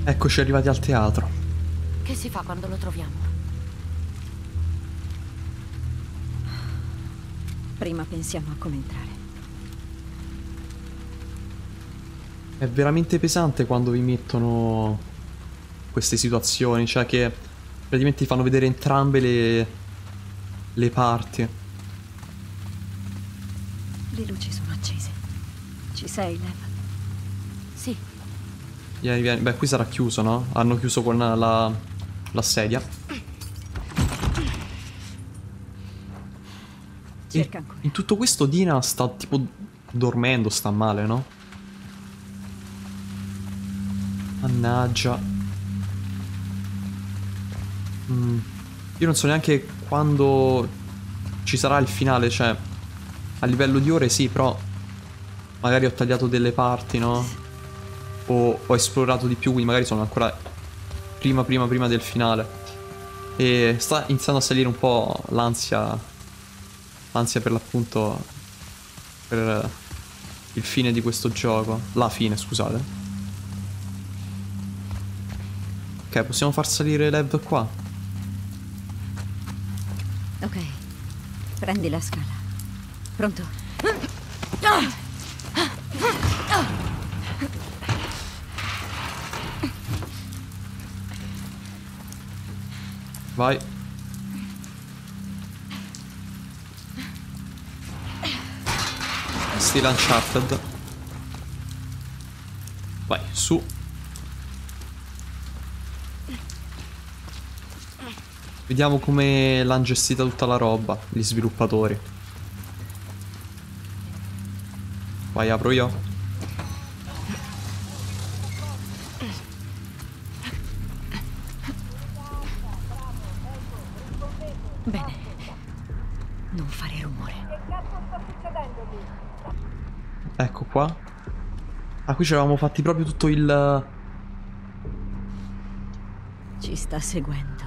Eccoci arrivati al teatro. Che si fa quando lo troviamo? Prima pensiamo a come entrare. È veramente pesante quando vi mettono queste situazioni, cioè che praticamente ti fanno vedere entrambe le parti. Le luci sono accese. Ci sei, Lev? Sì, Vieni, vieni. Beh, qui sarà chiuso, no? Hanno chiuso con la sedia. Cerca ancora. In tutto questo Dina sta tipo dormendo, sta male, no? Mannaggia. Io non so neanche quando ci sarà il finale, cioè a livello di ore sì, però magari ho tagliato delle parti, no? O ho esplorato di più, quindi magari sono ancora prima del finale. E sta iniziando a salire un po' l'ansia per l'appunto per il fine di questo gioco. La fine, scusate. Ok, possiamo far salire Lev qua. Ok. Prendi la scala. Pronto? Vai. Stile Uncharted. Vai, su. Vediamo come l'hanno gestita tutta la roba, gli sviluppatori. Vai, apro io. Bene. Non fare rumore. Ecco qua. Ah, qui ci eravamo fatti proprio tutto il... Ci sta seguendo.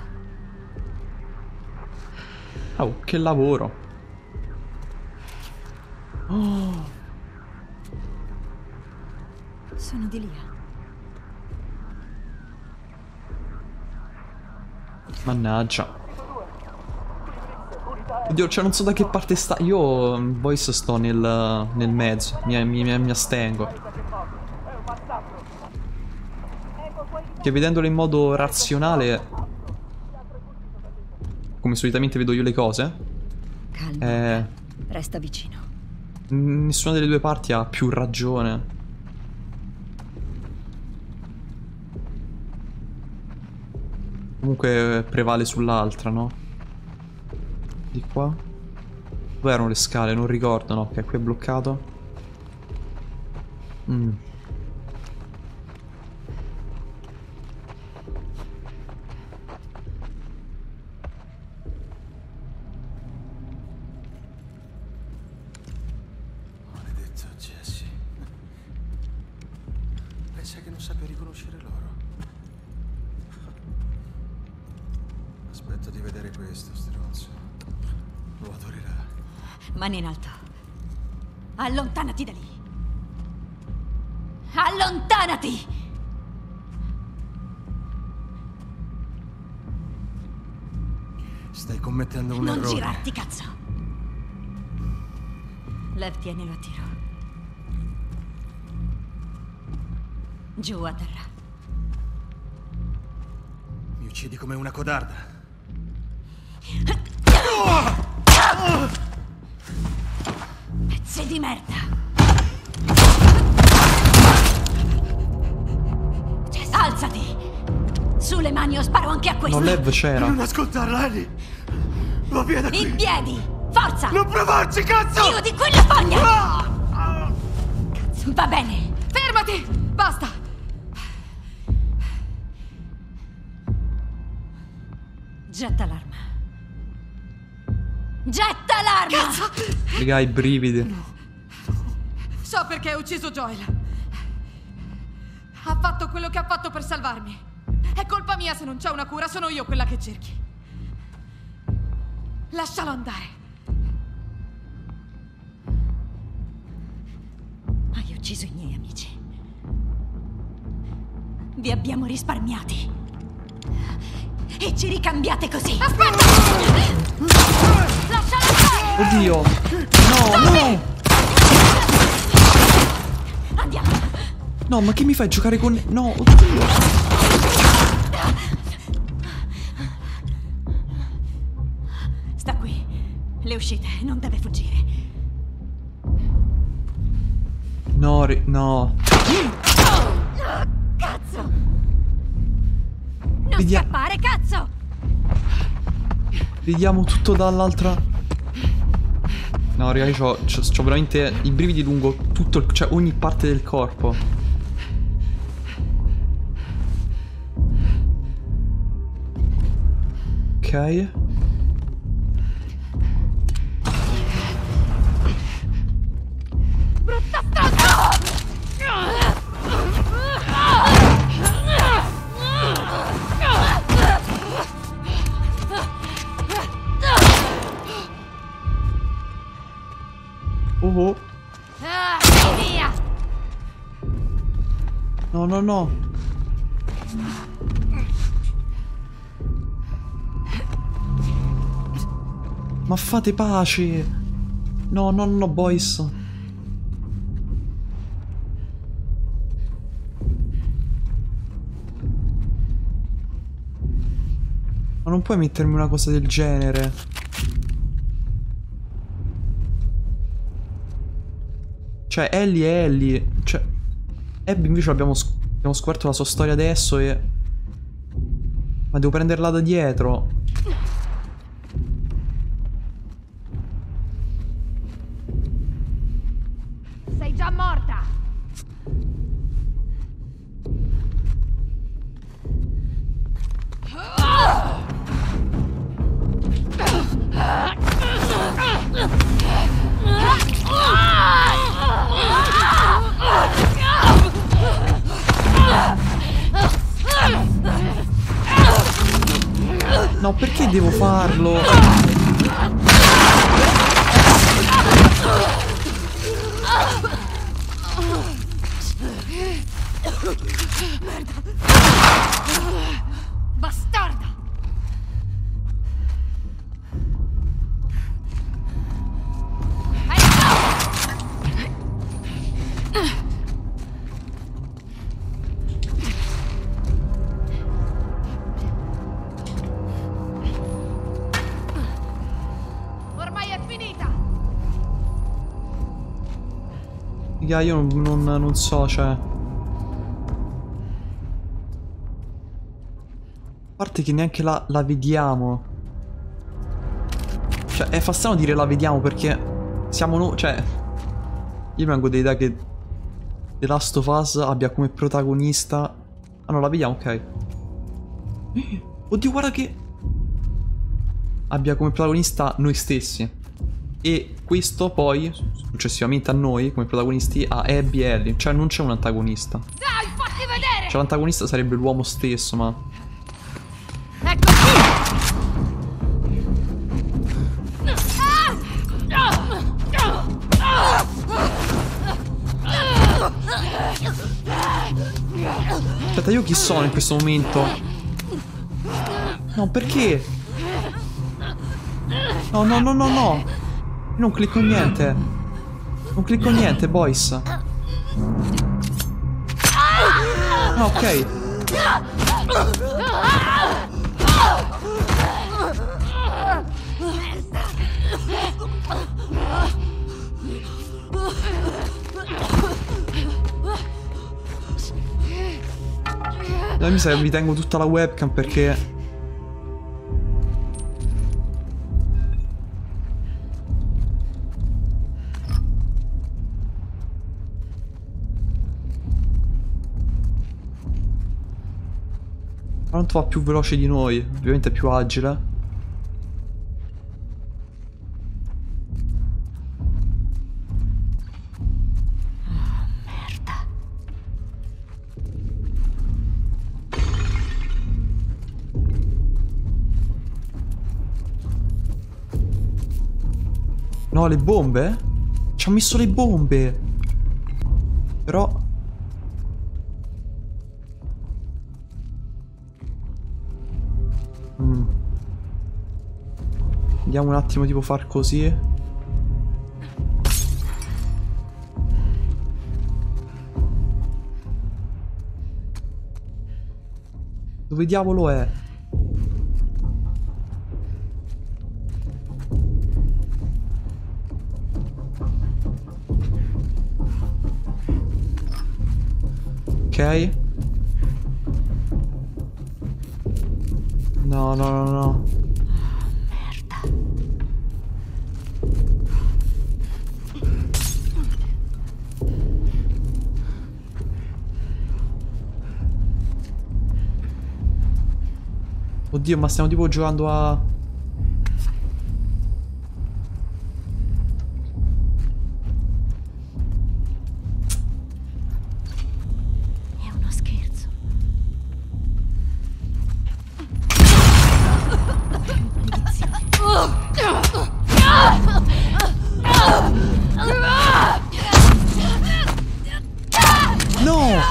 Oh, che lavoro. Oh, Sono di lì. mannaggia. Oddio, cioè non so da che parte sta. Io in voice sto nel mezzo. Mi astengo. Che vedendolo in modo razionale, come solitamente vedo io le cose, Calma. Resta vicino. nessuna delle due parti ha più ragione. Comunque prevale sull'altra, no? Di qua. Dove erano le scale? Non ricordo, no? Ok, qui è bloccato. Maledetto Jesse. Pensa che non sappia riconoscere loro. Aspetto di vedere questo, stronzo. Lo adorerà. Mani in alto. Allontanati da lì. Allontanati! Stai commettendo un Non errore. girarti, cazzo! Lev, tienilo a tiro. Giù a terra. Mi uccidi come una codarda. Pezzi di merda! Alzati! Sulle mani o sparo anche a questo! No, Lev c'era. Non ascoltarla, Ellie! Va via da qui! In piedi! Forza! Non provarci, cazzo! Io di quella foglia! Ah! Va bene! fermati! Basta! Getta l'arma. Getta l'arma! Raga, i brividi. So perché hai ucciso Joel. Ha fatto quello che ha fatto per salvarmi. È colpa mia se non c'è una cura, sono io quella che cerchi. Lascialo andare. Hai ucciso i miei amici. Vi abbiamo risparmiati. E ci ricambiate così. Aspetta! Lasciala fare! Oddio! No, no! Andiamo. No, ma che mi fai giocare con... No, oddio! Sta qui. Le uscite, non deve fuggire. No, no. Cazzo! Non Vediamo. scappare, cazzo! Vediamo tutto dall'altra... No, raga, io c'ho veramente i brividi lungo tutto il... Cioè, ogni parte del corpo. Ok. Brutta stronza! Oh. Vai via! No, no, no. Ma fate pace. No, no, no, boys. Ma non puoi mettermi una cosa del genere. Cioè, Ellie è Ellie. Cioè, Abby invece abbiamo scoperto la sua storia adesso e... Ma devo prenderla da dietro. Sei già morta! No, perché devo farlo? Bastarda! Ormai è finita! Raga, io non so, cioè... A parte che neanche la vediamo. Cioè, fa strano dire la vediamo perché siamo noi, cioè... Io vengo dell'idea che The Last of Us abbia come protagonista... Ah no, la vediamo, ok. Oddio, guarda che... Abbia come protagonista noi stessi. E questo poi, successivamente a noi, come protagonisti, ha Abby e Ellie. Cioè non c'è un antagonista. Dai, fatti vedere! Cioè l'antagonista sarebbe l'uomo stesso, ma... Ecco! Aspetta, io chi sono in questo momento? No, perché? No, no, no, no, no. Io non clicco niente. Non clicco niente, boys. Ah, ok. Mi sa che mi tengo tutta la webcam perché... Quanto va più veloce di noi, ovviamente più agile. Merda. No, le bombe? Ci ha messo le bombe. Però... Andiamo un attimo tipo far così. Dove diavolo è? Ok. No, no, no, no. Merda. Oddio, ma stiamo tipo giocando a... È uno scherzo. No!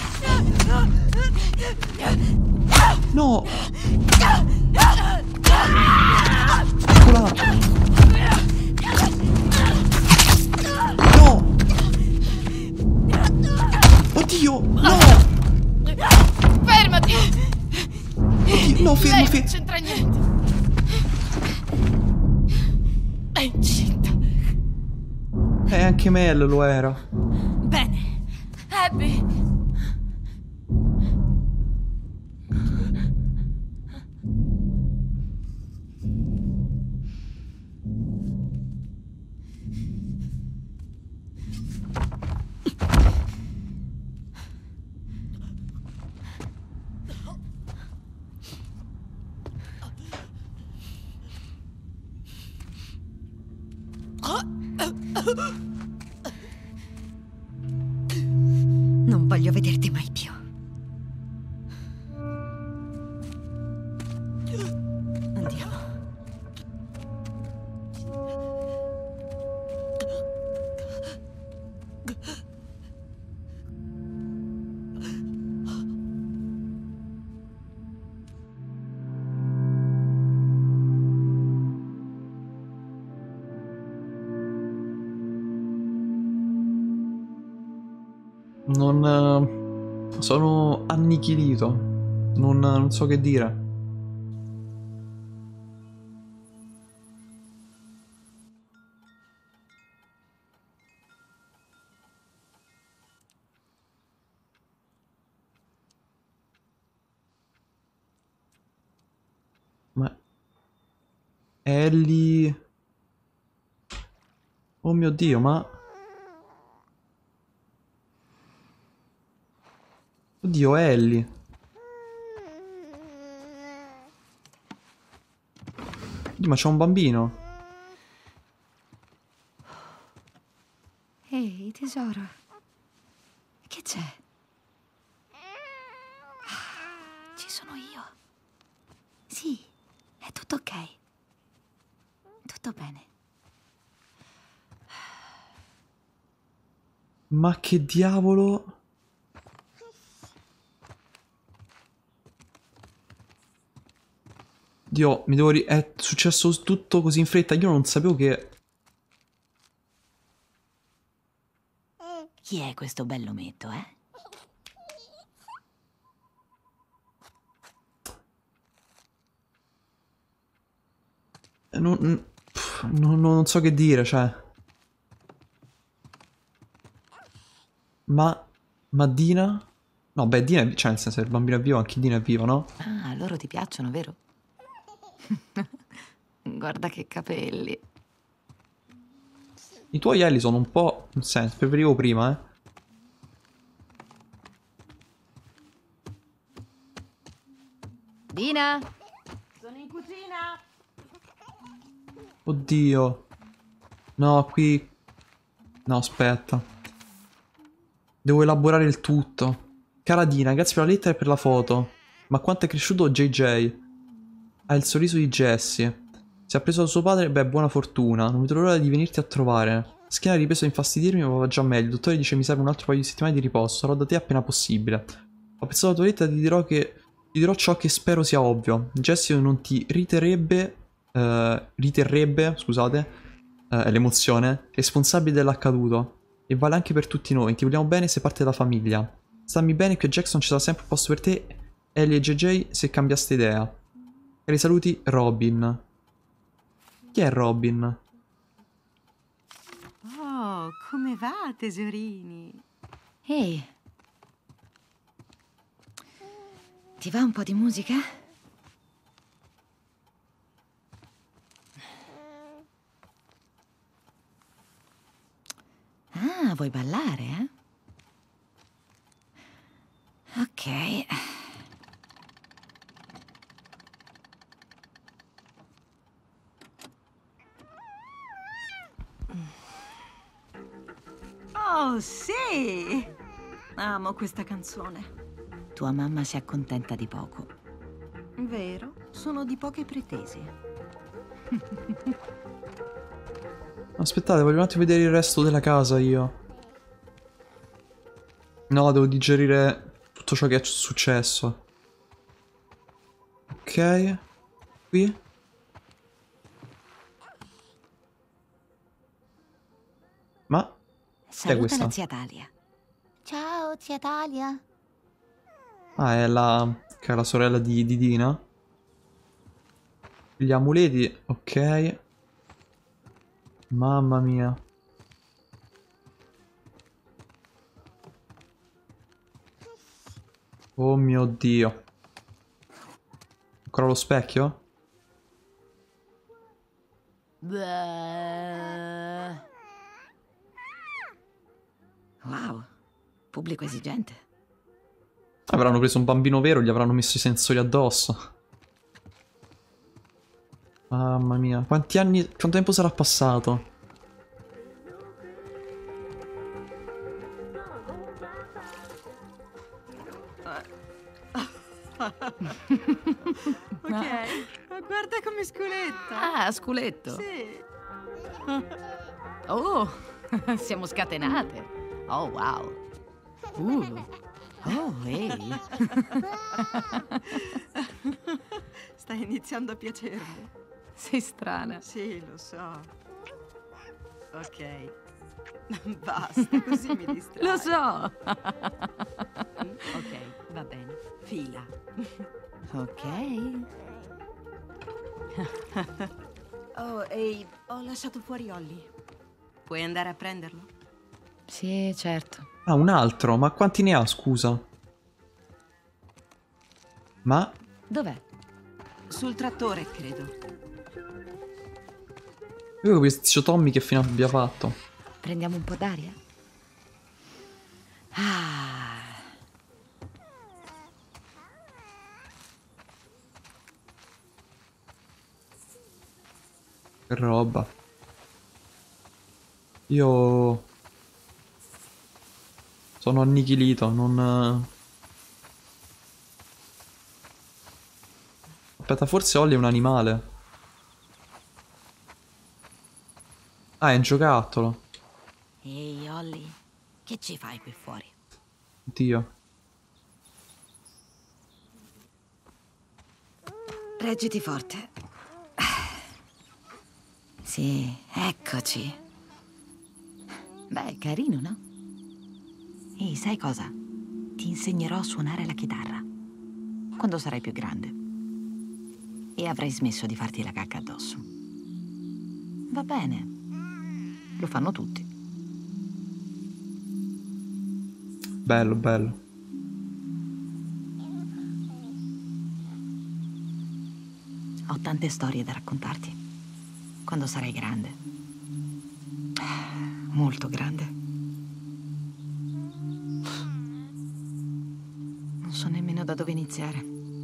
No! Eccola! No! Oddio! No! Fermati! Oddio, no, fermo, Lei non fermo! c'entra niente. È incinta. Anche Mel lo era. Bene. Abby. Non voglio vederti mai più. Andiamo. Non... sono annichilito. Non so che dire. Ma... Ellie... Oh mio Dio, ma... Oddio, Ellie. Oddio, ma c'è un bambino. Ehi, tesoro. Che c'è? Ci sono io. Sì, è tutto ok. Tutto bene. Ma che diavolo? Dio, mi devo è successo tutto così in fretta. Io non sapevo che... Chi è questo bell'ometto, eh? Non so che dire, cioè... Ma Dina? No, beh, Dina è... Cioè, nel senso, il bambino è vivo, anche Dina è vivo, no? Ah, loro ti piacciono, vero? Guarda che capelli. I tuoi Ellie sono un po'... Nel senso, preferivo prima, eh. Dina? Sono in cucina. Oddio. No, qui... No, aspetta. Devo elaborare il tutto. Cara Dina, grazie per la lettera e per la foto. Ma quanto è cresciuto JJ? Ha il sorriso di Jessie. Si è preso da suo padre, beh, buona fortuna. Non vedo l'ora di venirti a trovare. La schiena ha ripreso a infastidirmi, ma va già meglio. Il dottore dice mi serve un altro paio di settimane di riposo. Sarò da te appena possibile. Ho pensato alla tua lettera e ti dirò che Ti dirò ciò che spero sia ovvio. Jessica non ti riterrebbe, scusate, è l'emozione, responsabile dell'accaduto. E vale anche per tutti noi. Ti vogliamo bene, sei parte della famiglia. Stammi bene che Jackson ci sarà sempre un posto per te, Ellie e JJ, se cambiaste idea. Cari saluti, Robin. Chi è Robin? Oh, come va, tesorini? Ehi. Ti va un po' di musica? Ah, vuoi ballare, eh? Ok. Oh, sì! Amo questa canzone. Tua mamma si accontenta di poco. Vero? Sono di poche pretese. Aspettate, voglio un attimo vedere il resto della casa io. No, devo digerire tutto ciò che è successo. Ok. Qui. Ma chi è Saluta questa? la zia Talia. Ciao, zia Talia. Ah, è la sorella di Dina. Gli amuleti, ok. Mamma mia. Oh mio Dio. Ancora lo specchio? Wow, pubblico esigente. Avranno preso un bambino vero e gli avranno messo i sensori addosso. Mamma mia. Quanti anni... Quanto tempo sarà passato? Ok, guarda come sculetta. Ah, sculetto. Sì. Oh, siamo scatenate. Oh, wow. Oh, ehi. Sta iniziando a piacermi. Sei strana. Sì, lo so. Ok. Basta, così mi distrai. Lo so. Ok, va bene. Fila. Ok. Oh, ehi, ho lasciato fuori Ollie. Puoi andare a prenderlo? Sì, certo. Ah, un altro? Ma quanti ne ha, scusa? Ma... Dov'è? Sul trattore, credo. Io questo Tommy che fine abbia fatto? Prendiamo un po' d'aria? Ah. Che roba. Io... sono annichilito, non... Aspetta, forse Ollie è un animale. Ah, è un giocattolo. Ehi, Ollie, che ci fai qui fuori? Dio. Reggiti forte. Sì, eccoci. Beh, carino, no? Ehi, sai cosa? Ti insegnerò a suonare la chitarra. Quando sarai più grande. E avrai smesso di farti la cacca addosso. Va bene. Lo fanno tutti. Bello, bello. Ho tante storie da raccontarti. Quando sarai grande. Molto grande. Non so nemmeno da dove iniziare.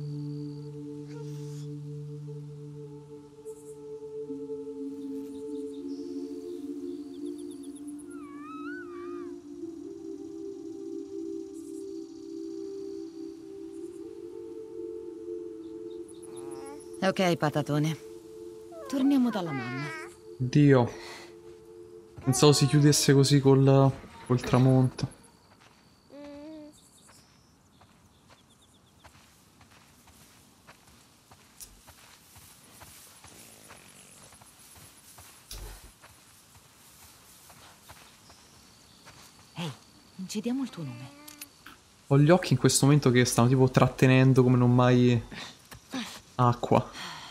Ok, patatone. Torniamo dalla mamma. Dio. Pensavo si chiudesse così col tramonto. Incidiamo il tuo nome. Ho gli occhi in questo momento che stanno tipo trattenendo come non mai acqua.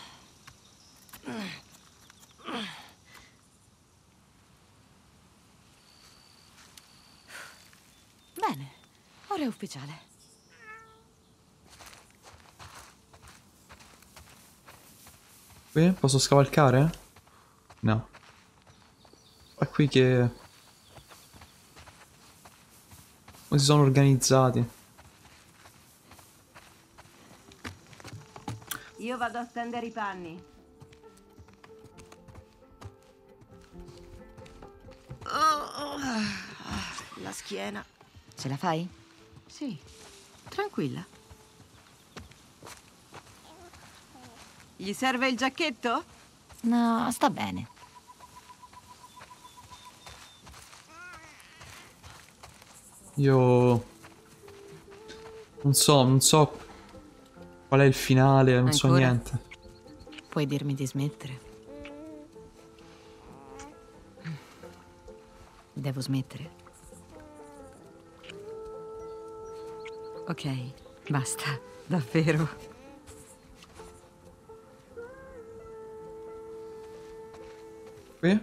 Bene, ora è ufficiale. Qui posso scavalcare? No. È qui che... come si sono organizzati. Io vado a stendere i panni. La schiena. Ce la fai? Sì, tranquilla. Gli serve il giacchetto? No, sta bene. Io... non so qual è il finale, non so Ancora? niente. Puoi dirmi di smettere? Devo smettere? Ok, basta, davvero. Qui?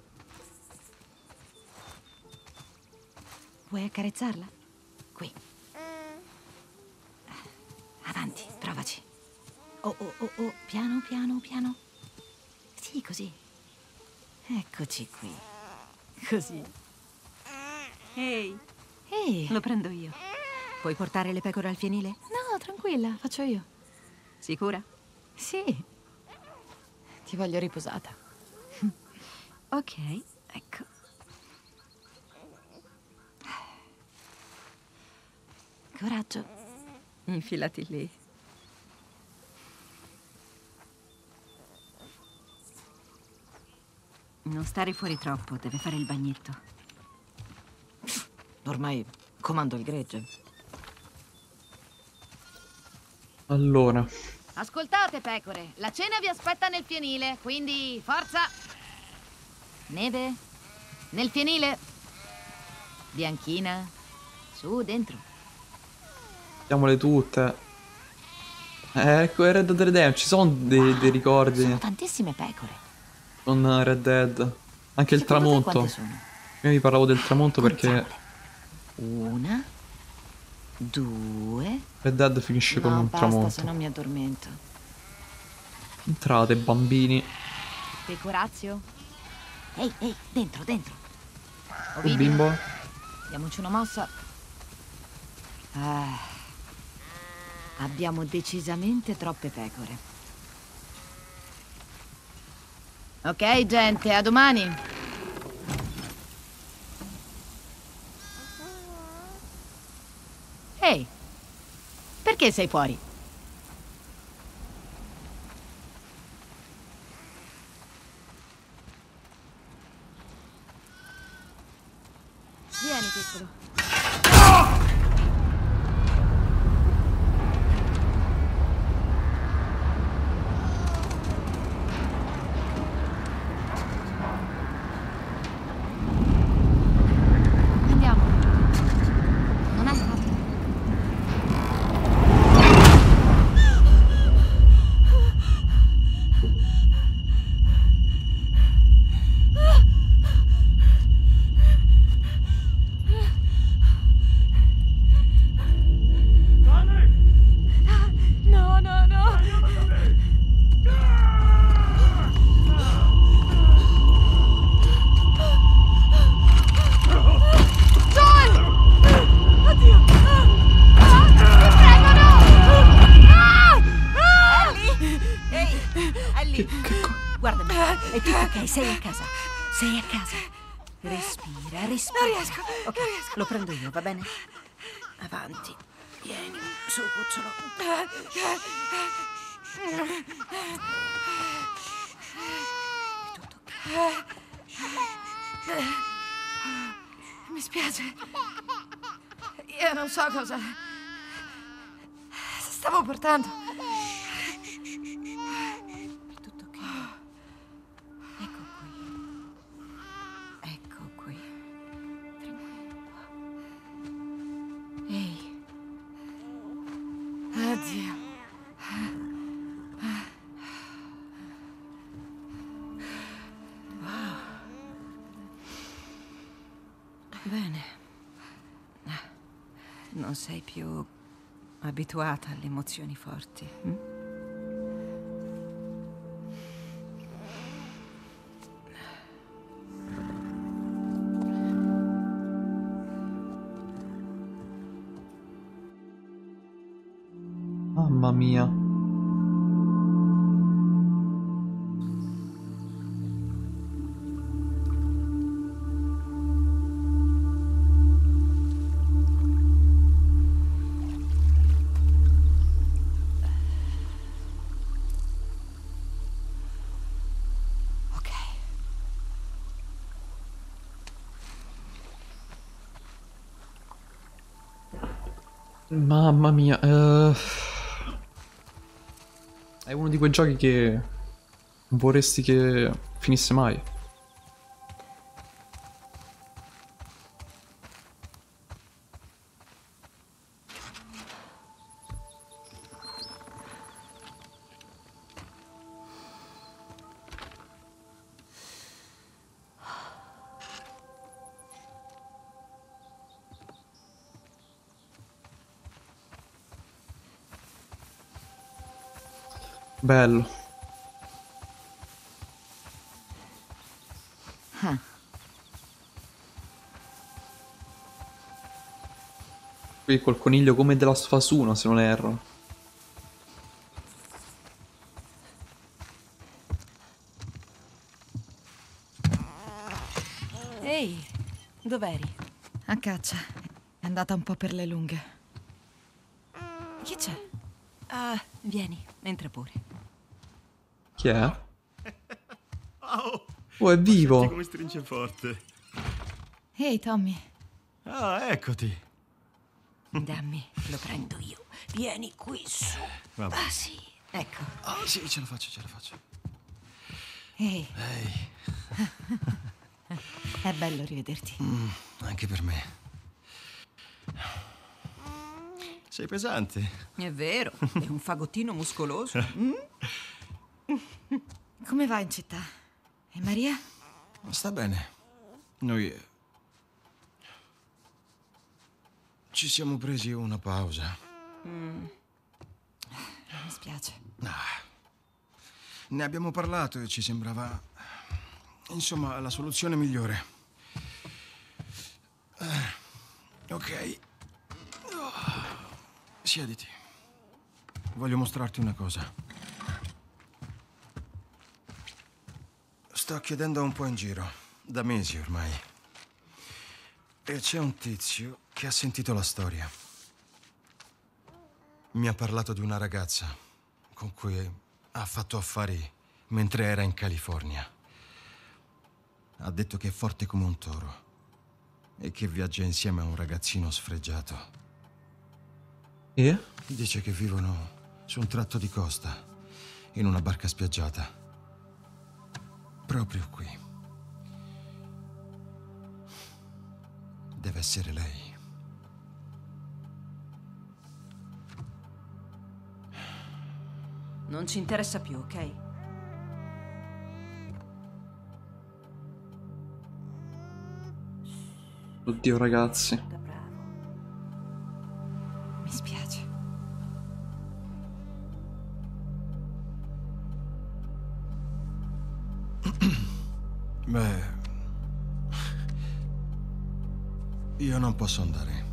Vuoi accarezzarla? Qui. Avanti, provaci. Oh, oh, oh, oh, piano, piano, piano. Sì, così. Eccoci qui. Così. Ehi, Ehi, lo prendo io. puoi portare le pecore al fienile? No, tranquilla, faccio io. Sicura? Sì. Ti voglio riposata. Ok, ecco. Coraggio. Infilati lì. Non stare fuori troppo, deve fare il bagnetto. Ormai comando il gregge. Allora, Ascoltate, pecore, la cena vi aspetta nel fienile, quindi forza! Neve? Nel fienile? Bianchina? Su, dentro. mettiamole tutte. Ecco, Red Dead Redemption, ci sono dei ricordi Sono tantissime pecore. con Red Dead. Anche il Secondo te tramonto. quante sono? Io vi parlavo del tramonto perché Contiamole. Una, due. Red Dead finisce con No, un basta, tramonto. se no mi addormento. Entrate, bambini. Pecorazio? Ehi, ehi, dentro, dentro. Oh, Ovidio? bimbo. Diamoci una mossa. Abbiamo decisamente troppe pecore. Ok, gente, a domani. Ehi, perché sei fuori? Vieni, piccolo. Andiamo. Non hai fatto. No, no, no. Joel! Oddio! Ti prego, no! Ehi, Ellie! Guardami, è tutto ok, sei a casa. Sei a casa. Respira, respira. Non riesco, Ok, non riesco. lo prendo io, va bene? Avanti. Vieni, su, cucciolo. È tutto ok. Mi spiace. Io non so cosa stavo portando. È tutto ok. Ecco qui. Ecco qui. Tranquillo. bene. Non sei più abituata alle emozioni forti. Mamma mia. Mamma mia, è uno di quei giochi che non vorresti che finisse mai. Bello. Qui col coniglio come della Last of Us 1, se non erro. Ehi, dov'eri? A caccia. È andata un po' per le lunghe. Chi c'è? Ah, vieni, entra pure. Chi è? Oh, Oh, è vivo. senti come stringe forte. Ehi, Tommy. Ah, eccoti. Dammi, lo prendo io. Vieni qui su. Vabbè. Ah, sì, ecco. Ah, sì, ce la faccio, ce la faccio. Ehi, Ehi, è bello rivederti. anche per me. Sei pesante. È vero, è un fagottino muscoloso. Come va in città? E Maria? Sta bene. Noi ci siamo presi una pausa. Mi spiace. Ne abbiamo parlato e ci sembrava, insomma, la soluzione migliore. Ok. Siediti. Voglio mostrarti una cosa. Sto chiedendo un po' in giro, da mesi ormai. E c'è un tizio che ha sentito la storia. Mi ha parlato di una ragazza con cui ha fatto affari mentre era in California. Ha detto che è forte come un toro e che viaggia insieme a un ragazzino sfregiato. E? Dice che vivono su un tratto di costa, in una barca spiaggiata. Proprio qui. Deve essere lei. Non ci interessa più, ok? Oddio, ragazzi. Da bravo. Mi spiace. Beh, io non posso andare.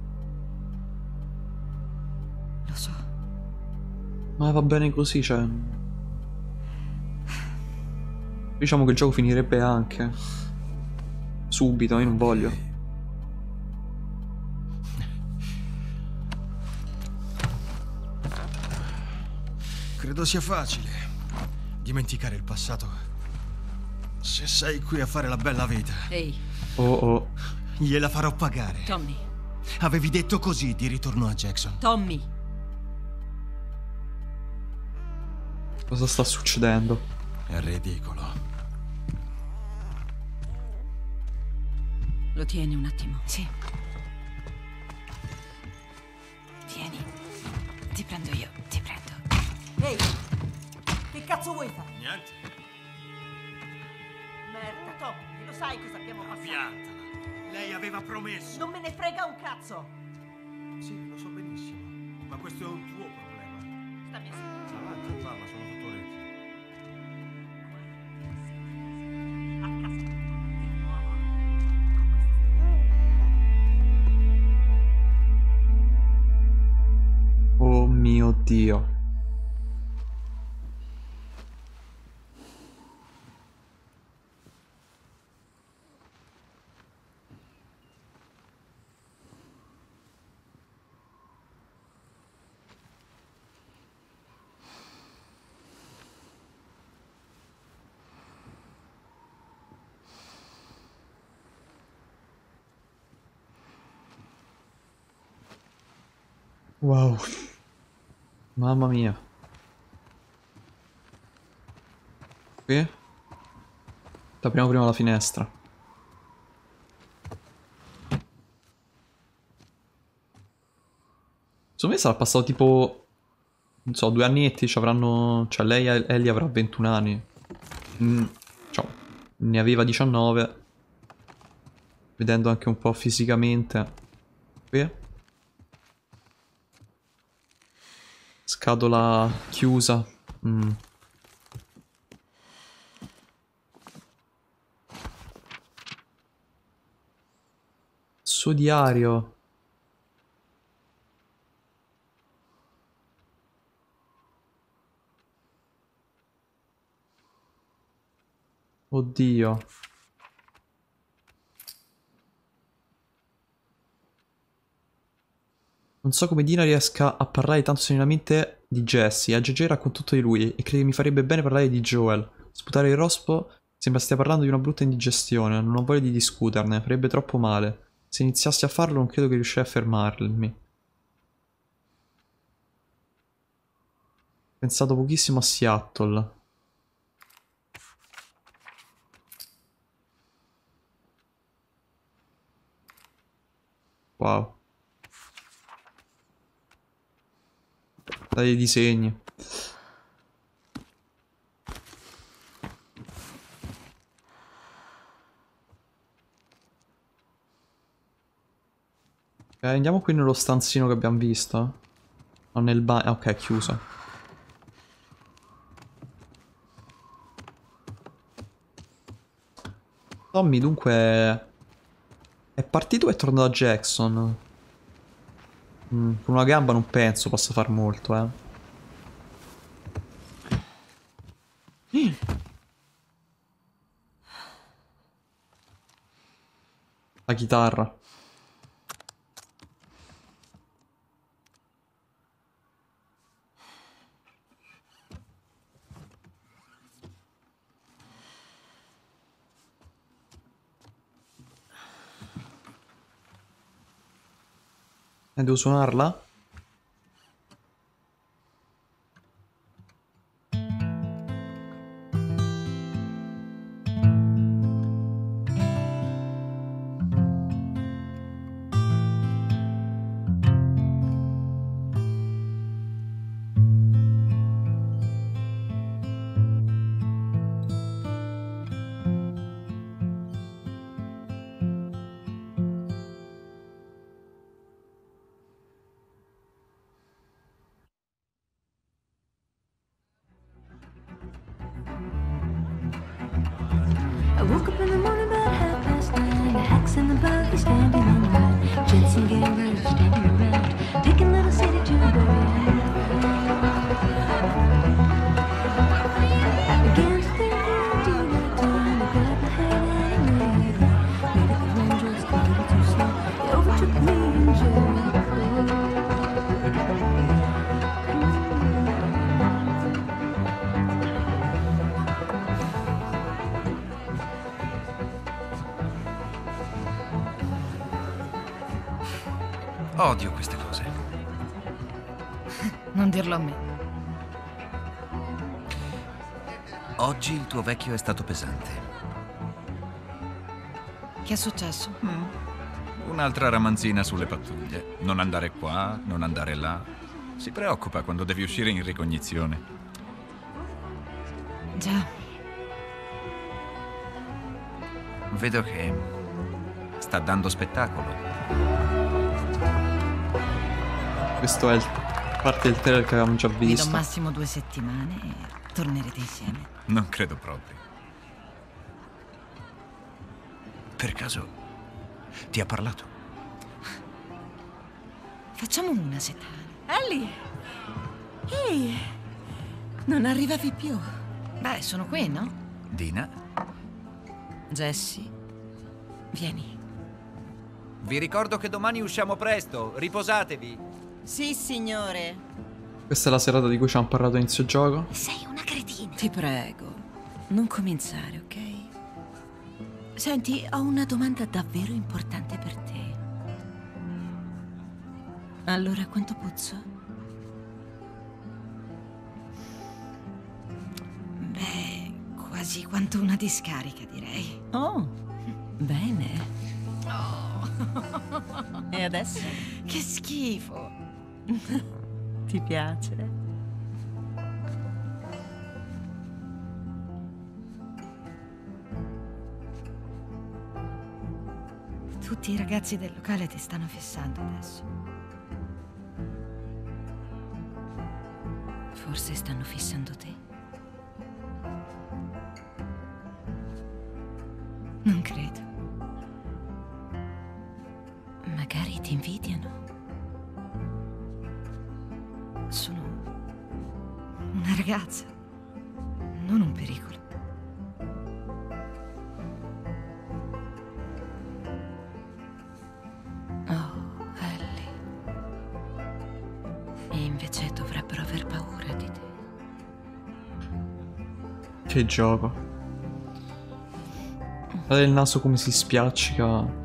Lo so. Ma va bene così, cioè. Diciamo che il gioco finirebbe anche. Subito, io non voglio. Credo sia facile dimenticare il passato se sei qui a fare la bella vita. Ehi, Oh oh. Gliela farò pagare. Tommy. Avevi detto così di ritorno a Jackson. Tommy. Cosa sta succedendo? È ridicolo. Lo tieni un attimo. Sì. Vieni. Ti prendo io, ti prendo. Ehi, che cazzo vuoi fare? Niente. Merda, Tommy, lo sai cosa abbiamo passato? Piantala. Lei aveva promesso. Non me ne frega un cazzo! Sì, lo so benissimo. Ma questo è un tuo problema. Stammi a Avanti, parla, sono tutto orecchi. casa di nuovo. Oh mio Dio. Wow. Mamma mia. Qui? Apriamo prima la finestra. Secondo me sarà passato tipo, non so, 2 annetti, ci avranno, cioè lei, Ellie avrà 21 anni. Cioè, ne aveva 19. Vedendo anche un po' fisicamente. Qui? Scatola chiusa. Suo diario. Oddio. Non so come Dina riesca a parlare tanto serenamente di Jesse. A JJ racconto tutto di lui e crede che mi farebbe bene parlare di Joel. Sputare il rospo sembra stia parlando di una brutta indigestione. Non ho voglia di discuterne, farebbe troppo male. Se iniziassi a farlo non credo che riuscirei a fermarmi. Ho pensato pochissimo a Seattle. Wow. Dai disegni. Andiamo qui nello stanzino che abbiamo visto. O nel bagno. Ok, è chiuso. Tommy dunque è partito e è tornato a Jackson. Con una gamba non penso possa far molto, La chitarra. Devo suonarla? I woke up in the morning about 9:30. The hacks and the bugs standing on the line. Jensen gamblers standing around, picking little city to the buried. I began to think I'd do my time. I grabbed my head and laid it. Maybe the wind just a little too slow. It overtook me in Jericho. Odio queste cose. Non dirlo a me. Oggi il tuo vecchio è stato pesante. Che è successo? Un'altra ramanzina sulle pattuglie. Non andare qua, non andare là. Si preoccupa quando devi uscire in ricognizione. Già. Vedo che sta dando spettacolo. Questo è parte del trailer che avevamo già Vi do visto. massimo 2 settimane e tornerete insieme. Non credo proprio. Per caso ti ha parlato? Facciamo una settimana. Ellie! Ehi! Non arrivavi più. Beh, sono qui, no? Dina? Jessie, vieni. Vi ricordo che domani usciamo presto, riposatevi. Sì, signore. Questa è la serata di cui ci hanno parlato a inizio gioco. Sei una cretina. Ti prego, non cominciare, ok? Senti, ho una domanda davvero importante per te. Allora, quanto puzzo? Beh, quasi quanto una discarica, direi. Oh, bene. E adesso? Che schifo. Ti piace? Tutti i ragazzi del locale ti stanno fissando adesso. Forse stanno fissando te. Non credo. Magari ti invidiano. Sono una ragazza, non un pericolo. Oh, Ellie. E invece dovrebbero aver paura di te. Che gioco. Guarda il naso come si spiaccica.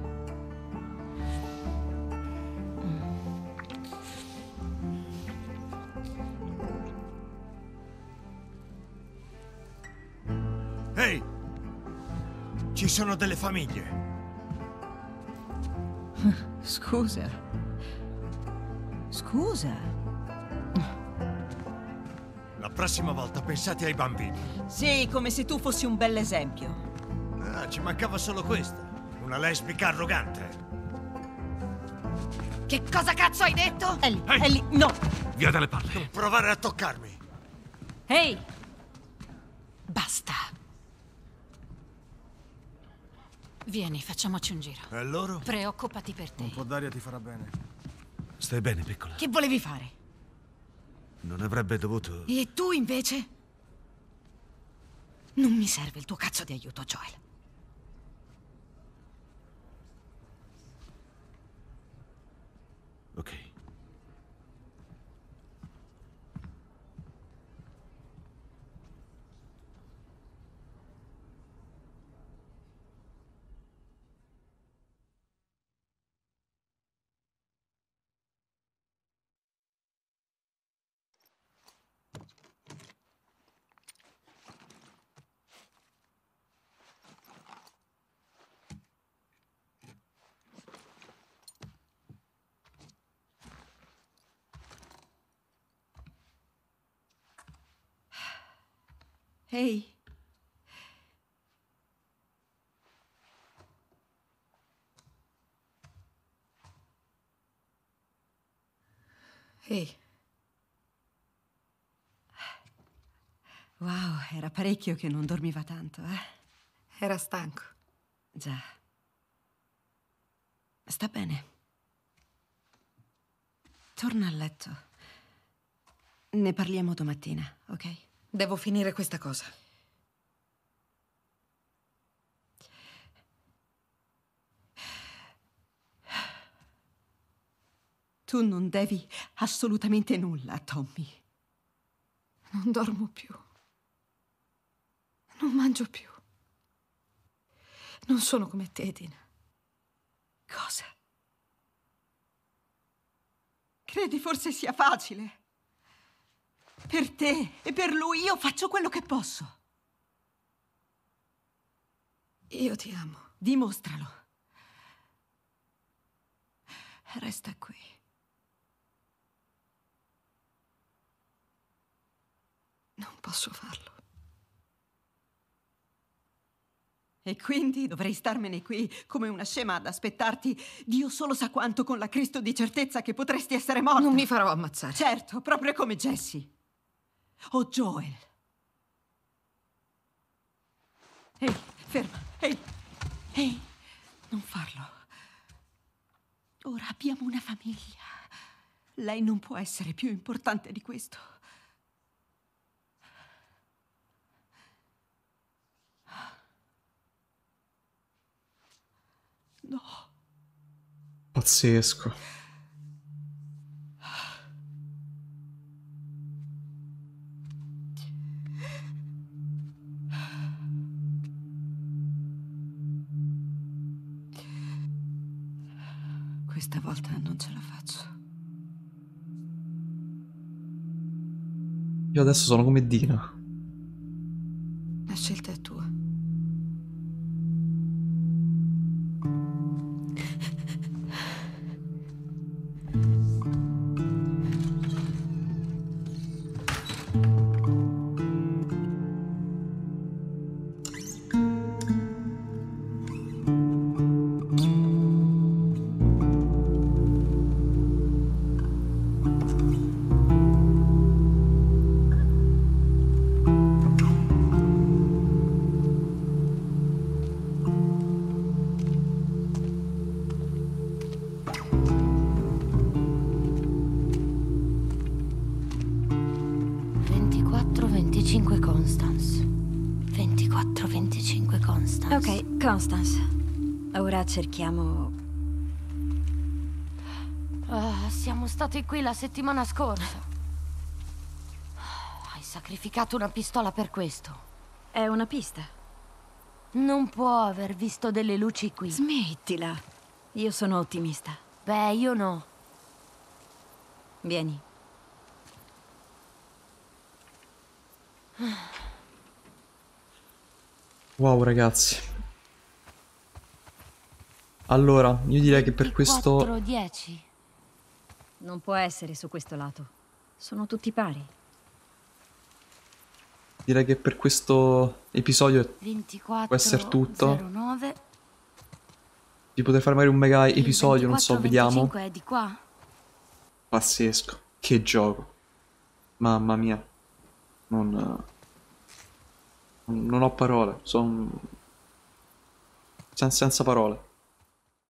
Ehi! Ci sono delle famiglie. Scusa. Scusa. La prossima volta pensate ai bambini. Sì, come se tu fossi un bell'esempio. Ah, ci mancava solo questo. Una lesbica arrogante. Che cosa cazzo hai detto? Ellie, Ehi! Ellie, no! Via dalle palle. Non provare a toccarmi. Ehi! Basta. Vieni, facciamoci un giro. E loro? Preoccupati per te. Un po' d'aria ti farà bene. Stai bene, piccola? Che volevi fare? Non avrebbe dovuto... E tu invece? Non mi serve il tuo cazzo di aiuto, Joel. Ok. Ehi. Ehi. Wow, era parecchio che non dormiva tanto, eh? Era stanco. Già. Sta bene. Torna a letto. Ne parliamo domattina, ok? Devo finire questa cosa. Tu non devi assolutamente nulla, Tommy. Non dormo più. Non mangio più. Non sono come te, Dina. Cosa? Credi forse sia facile? Per te e per lui io faccio quello che posso. Io ti amo. Dimostralo. Resta qui. Non posso farlo. E quindi dovrei starmene qui come una scema ad aspettarti Dio solo sa quanto con la Cristo di certezza che potresti essere morta. Non mi farò ammazzare. Certo, proprio come Jessie. O Joel. Ehi, ferma. Ehi, non farlo. Ora abbiamo una famiglia. Lei non può essere più importante di questo. No. Pazzesco. Questa volta non ce la faccio. Io adesso sono come Dina. La scelta è tua. Constance. 24-25 Constance. Ok, Constance. Ora cerchiamo... Siamo stati qui la settimana scorsa. Hai sacrificato una pistola per questo. È una pista. Non può aver visto delle luci qui. Smettila. Io sono ottimista. Beh, io no. Vieni. Wow, ragazzi. Allora, io direi che per questo... 4-10. Non può essere su questo lato. Sono tutti pari. Direi che per questo episodio 24, può essere tutto. 09. Di poter fare magari un mega episodio, non so, vediamo. 25 è di qua. Pazzesco. Che gioco. Mamma mia. Non ho parole. Sono senza parole.